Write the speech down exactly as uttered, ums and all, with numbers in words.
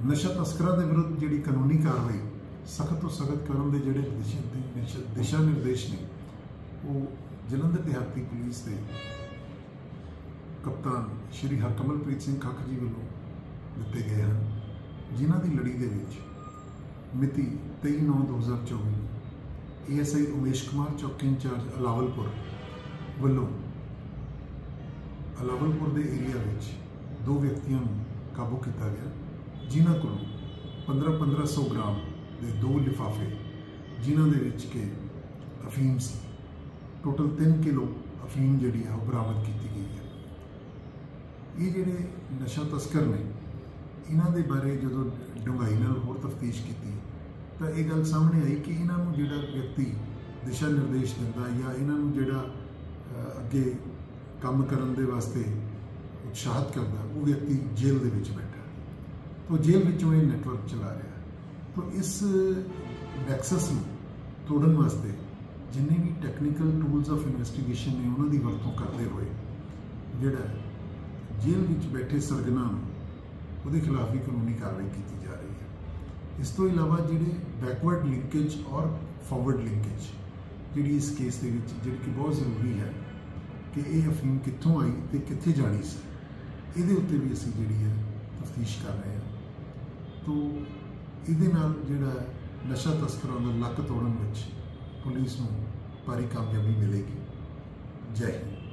नशा तस्करां दे विरुद्ध जिहड़ी कानूनी कार्रवाई सख्त तो सख्त करन दे जिहड़े दिशा निर्देश ने वो जलंधर देहाती पुलिस के कप्तान श्री हरकमलप्रीत सिंह खख जी वालों दिते गए हैं, जिन्हां दी लड़ी दे विच मिति तेई नौ दो हज़ार चौबी A S I Umesh Kumar चौकी इंचार्ज अलावलपुर वालों अलावलपुर के एरिया विच दो व्यक्तियों काबू किया गया, जिन्हां कोलों पंद्रह पंद्रह सौ ग्राम के दो लिफाफे जिन्हां दे विच के अफीम सी, टोटल तीन किलो अफीम जिहड़ी है वो बरामद की गई है। ये जिहड़े नशा तस्कर ने इन्हां दे बारे जो डूंघाई नाल होर तफ्तीश की तो ये गल सामने आई कि इन्हां नूं जिहड़ा व्यक्ति दिशा निर्देश दिंदा या इन्हां नूं जिहड़ा अगे काम करन दे वास्ते उत्साहित करता वो व्यक्ति जेल दे विच बैठा, तो जेल विचों ये नैटवर्क चला रहा। तो इस नैक्सस नूं तोड़न वास्ते जिन्ने भी टैक्नीकल टूल्स ऑफ इन्वेस्टिगेशन ने उन्होंने वरतों करते हुए जिहड़ा जेल विच बैठे सरगना उहदे खिलाफ भी कानूनी कार्रवाई की जा रही है। इस तो इलावा जिहड़े बैकवर्ड लिंकेज और फॉरवर्ड लिंकेज जिहड़ी इस केस दे विच जिहड़ी कि बहुत जरूरी है कि ये अफीम कित्थों आई तो कित्थे जानी सी, इहदे उत्ते भी असीं जिहड़ी है तफ्तीश कर रहे हैं। तो इहदे नाल जिहड़ा नशा तस्करां दा लक तोड़न विच पुलिस नूं भारी कामयाबी मिलेगी। जय हिंद।